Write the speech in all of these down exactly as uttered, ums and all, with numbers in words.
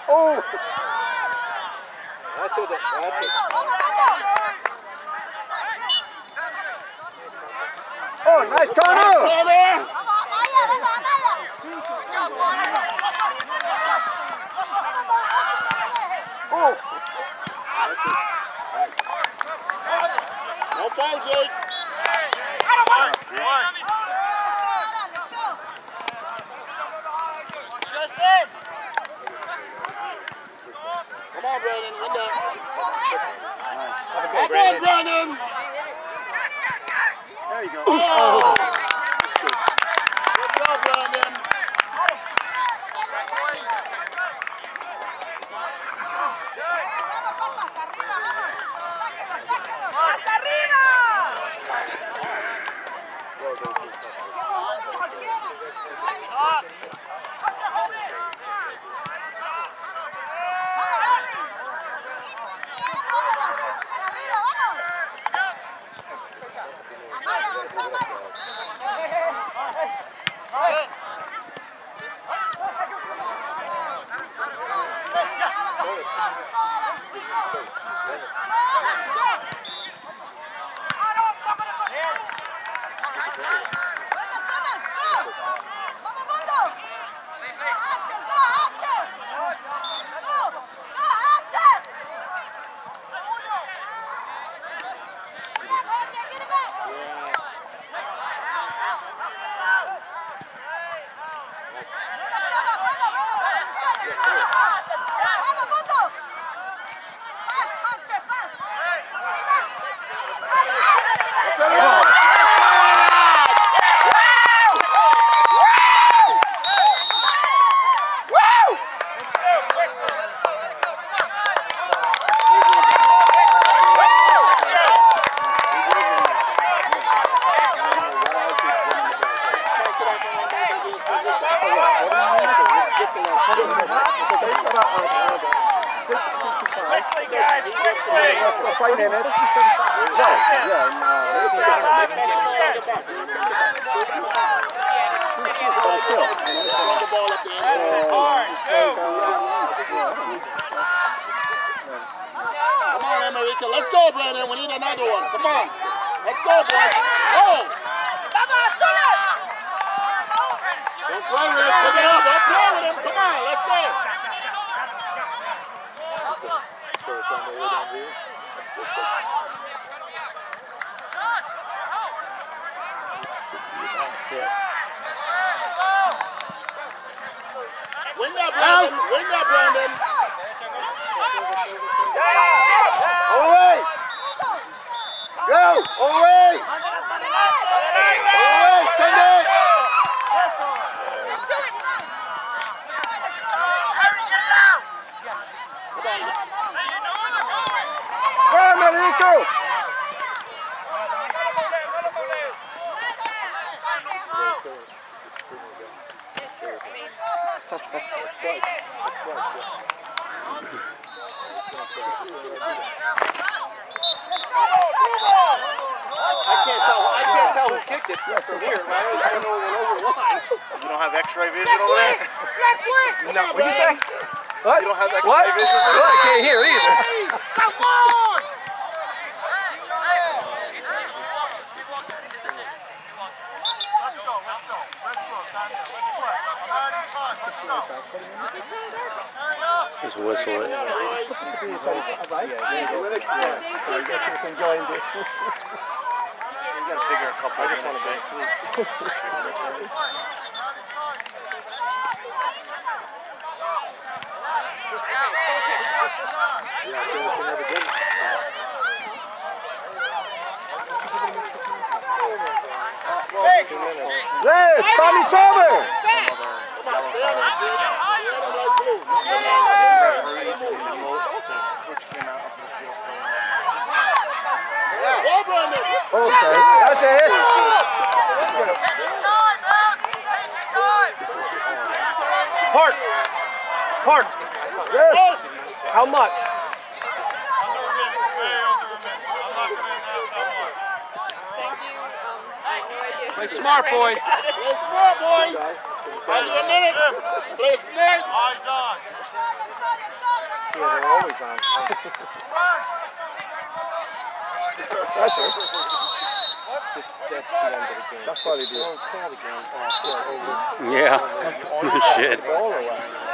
Oh! That's it. That's it. Oh, nice corner! Oh! No foul, Jake. One, one. Justin! Come on, Brandon. Win that. Have a Come good, on, Brandon. There you go. Oh. Good job, Brandon. ¡Hasta arriba! Five minutes. No, yeah, Come on, America. Let's go, Brandon. We need another one. Come on. Let's go, boys. Go. Don't play with him. Pick it up. Don't play with him. Come on. Let's go. Win that, Brandon. Win that, Brandon. Away! Go! Away! Away! Send it! Go, Marico! I can't tell. I can't tell who kicked it from here. Right? I don't know over the line. You don't have X-ray vision over there? No. What'd you say? What? You don't have X-ray What? vision over Well, there? I can't hear either. Come on! Let's go, let's go. Let's go, Daniel. Let's go. I'm adding time. Let's go. Just whistle it. So I guess he's enjoying it. You gotta figure a couple of minutes in. Yeah, so we can never get it. Yes, Tommy Sommer! Okay, that's it. Park. Park. Yes. How much? Play smart, boys. Play smart, boys. Find you a minute. Play smart. Eyes on. they're always on. That's it. This, that's the end of the game. That's probably the Don't call the game off. It's over. Yeah. No shit. ball away.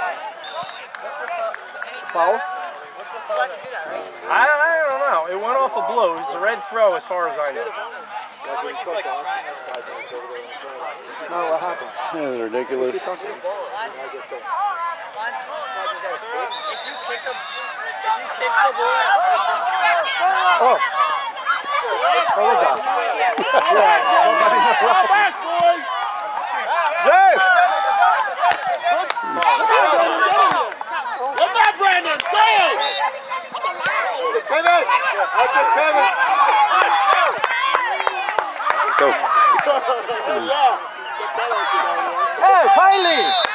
Foul? I, I don't know. It went off a blue. It's a red throw as far as I know. No, what happened? That was ridiculous. What's he talking about? Oh. What was that? Yeah, nobody knows. Back, boys. Yes! Get back, Brandon. Stay. Pivot! That's it, pivot! Go. Hey, finally!